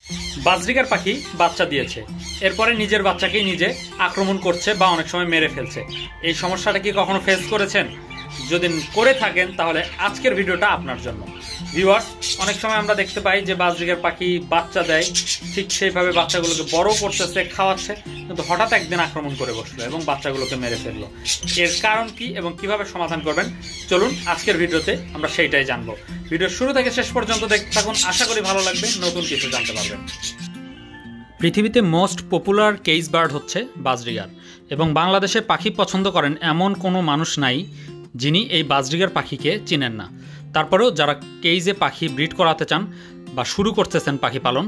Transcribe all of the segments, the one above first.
বাজরিকার পাখি বাচ্চা দিয়েছে, এরপরে নিজের বাচ্চাকেই নিজে আক্রমণ করছে বা অনেক সময় মেরে ফেলছে। এই সমস্যাটা কি কখনো ফেস করেছেন? যদি করে থাকেন তাহলে আজকের ভিডিওটা আপনার জন্য। ভিউয়ার্স, অনেক সময় আমরা দেখতে পাই যে বাজরিকার পাখি বাচ্চা দেয়, ঠিক সেইভাবে বাচ্চাগুলোকে বড় করতেছে, খাওয়াচ্ছে, কিন্তু হঠাৎ একদিন আক্রমণ করে বসলো এবং বাচ্চাগুলোকে মেরে ফেললো। এর কারণ কি এবং কিভাবে সমাধান করবেন, চলুন আজকের ভিডিওতে আমরা সেইটাই জানবো। ভিডিও শুরু থেকে শেষ পর্যন্ত দেখতে থাকুন, আশা করি ভালো লাগবে, নতুন কিছু জানতে পারবেন। পৃথিবীতে মোস্ট পপুলার কেজ বার্ড হচ্ছে বাজরিগার, এবং বাংলাদেশে পাখি পছন্দ করেন এমন কোনো মানুষ নাই যিনি এই বাজরিগার পাখিকে চিনেন না। তারপরেও যারা কেজে পাখি ব্রিড করাতে চান বা শুরু করতেছেন পাখি পালন,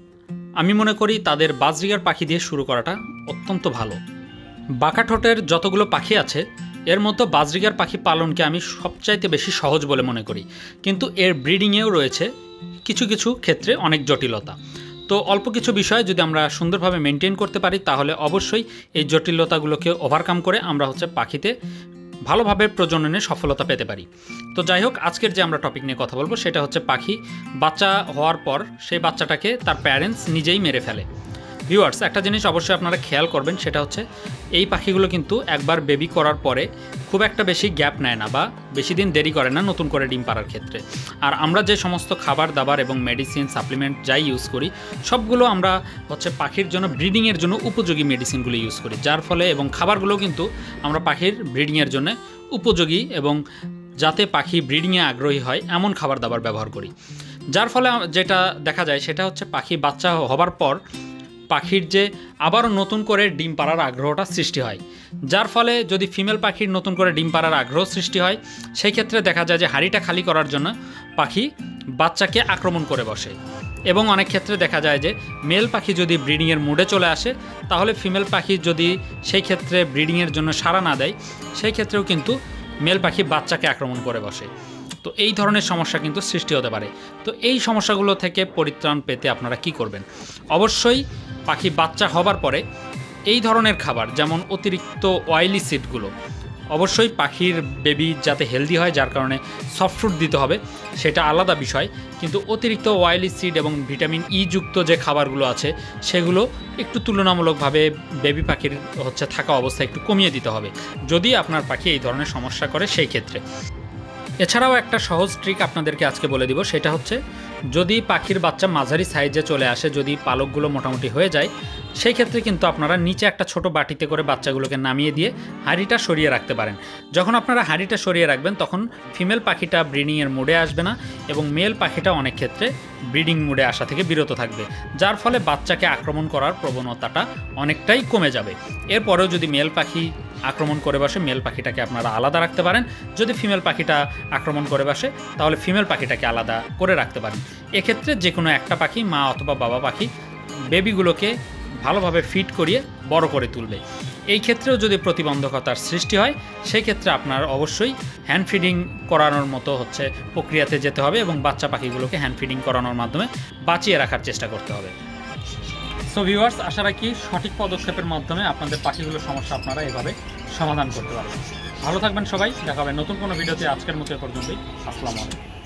আমি মনে করি তাদের বাজরিগার পাখি দিয়ে শুরু করাটা অত্যন্ত ভালো। বাঁকা ঠোঁটের যতগুলো পাখি আছে এর মধ্যে বাজরিগার পাখি পালনকে আমি সবচাইতে বেশি সহজ বলে মনে করি, কিন্তু এর ব্রিডিংয়েও রয়েছে কিছু কিছু ক্ষেত্রে অনেক জটিলতা। তো অল্প কিছু বিষয় যদি আমরা সুন্দরভাবে মেনটেন করতে পারি তাহলে অবশ্যই এই জটিলতাগুলোকে ওভারকাম করে আমরা পাখিতে ভালোভাবে প্রজননে সফলতা পেতে পারি। তো যাই হোক, আজকের যে আমরা টপিক নিয়ে কথা বলবো সেটা হচ্ছে পাখি বাচ্চা হওয়ার পর সেই বাচ্চাটাকে তার প্যারেন্টস নিজেই মেরে ফেলে। ভিউয়ার্স, একটা জিনিস অবশ্যই আপনারা খেয়াল করবেন, সেটা হচ্ছে এই পাখিগুলো কিন্তু একবার বেবি করার পরে খুব একটা বেশি গ্যাপ নেয় না বা বেশি দিন দেরি করে না নতুন করে ডিম পাড়ার ক্ষেত্রে। আর আমরা যে সমস্ত খাবার দাবার এবং মেডিসিন সাপ্লিমেন্ট যাই ইউজ করি সবগুলো আমরা পাখির জন্য ব্রিডিংয়ের জন্য উপযোগী মেডিসিনগুলো ইউজ করি, যার ফলে এবং খাবারগুলো কিন্তু আমরা পাখির ব্রিডিংয়ের জন্য উপযোগী এবং যাতে পাখি ব্রিডিংয়ে আগ্রহী হয় এমন খাবার দাবার ব্যবহার করি। যার ফলে যেটা দেখা যায় সেটা হচ্ছে পাখি বাচ্চা হবার পর পাখির যে আবারও নতুন করে ডিম পাড়ার আগ্রহটা সৃষ্টি হয়, যার ফলে যদি ফিমেল পাখির নতুন করে ডিম পাড়ার আগ্রহ সৃষ্টি হয় সেই ক্ষেত্রে দেখা যায় যে হাঁড়িটা খালি করার জন্য পাখি বাচ্চাকে আক্রমণ করে বসে। এবং অনেক ক্ষেত্রে দেখা যায় যে মেল পাখি যদি ব্রিডিংয়ের মুডে চলে আসে তাহলে ফিমেল পাখি যদি সেই ক্ষেত্রে ব্রিডিংয়ের জন্য সাড়া না দেয় সেই ক্ষেত্রেও কিন্তু মেল পাখি বাচ্চাকে আক্রমণ করে বসে। তো এই ধরনের সমস্যা কিন্তু সৃষ্টি হতে পারে। তো এই সমস্যাগুলো থেকে পরিত্রাণ পেতে আপনারা কি করবেন? অবশ্যই পাখি বাচ্চা হবার পরে এই ধরনের খাবার, যেমন অতিরিক্ত অয়েলি সিডগুলো, অবশ্যই পাখির বেবি যাতে হেলদি হয় যার কারণে সফট ফ্রুট দিতে হবে সেটা আলাদা বিষয়, কিন্তু অতিরিক্ত অয়েলি সিড এবং ভিটামিন ই যুক্ত যে খাবারগুলো আছে সেগুলো একটু তুলনামূলকভাবে বেবি পাখির থাকা অবস্থায় একটু কমিয়ে দিতে হবে যদি আপনার পাখি এই ধরনের সমস্যা করে সেই ক্ষেত্রে। এছাড়াও একটা সহজ ট্রিক আপনাদেরকে আজকে বলে দিব, সেটা হচ্ছে যদি পাখির বাচ্চা মাঝারি সাইজে চলে আসে, যদি পালকগুলো মোটামুটি হয়ে যায় সেই ক্ষেত্রে কিন্তু আপনারা নিচে একটা ছোট বাটিতে করে বাচ্চাগুলোকে নামিয়ে দিয়ে হাঁড়িটা সরিয়ে রাখতে পারেন। যখন আপনারা হাঁড়িটা সরিয়ে রাখবেন তখন ফিমেল পাখিটা ব্রিডিংয়ের মুডে আসবে না এবং মেল পাখিটা অনেক ক্ষেত্রে ব্রিডিং মুডে আসা থেকে বিরত থাকবে, যার ফলে বাচ্চাকে আক্রমণ করার প্রবণতাটা অনেকটাই কমে যাবে। এরপরেও যদি মেল পাখি আক্রমণ করে বসে মেল পাখিটাকে আপনারা আলাদা রাখতে পারেন, যদি ফিমেল পাখিটা আক্রমণ করে বসে তাহলে ফিমেল পাখিটাকে আলাদা করে রাখতে পারেন। এক্ষেত্রে যে কোনো একটা পাখি, মা অথবা বাবা পাখি, বেবিগুলোকে ভালোভাবে ফিড করিয়ে বড় করে তুলবে। এই ক্ষেত্রেও যদি প্রতিবন্ধকতার সৃষ্টি হয় সেই ক্ষেত্রে আপনার অবশ্যই হ্যান্ড ফিডিং করানোর মতো প্রক্রিয়াতে যেতে হবে এবং বাচ্চা পাখিগুলোকে হ্যান্ড ফিডিং করানোর মাধ্যমে বাঁচিয়ে রাখার চেষ্টা করতে হবে। সো ভিউয়ার্স, আশা রাখি সঠিক পদক্ষেপের মাধ্যমে আপনাদের পাখিগুলোর সমস্যা আপনারা এভাবে সমাধান করতে পারবেন। ভালো থাকবেন সবাই, দেখা হবে নতুন কোনো ভিডিওতে। আজকের মতো এ পর্যন্তই, আসসালামু আলাইকুম।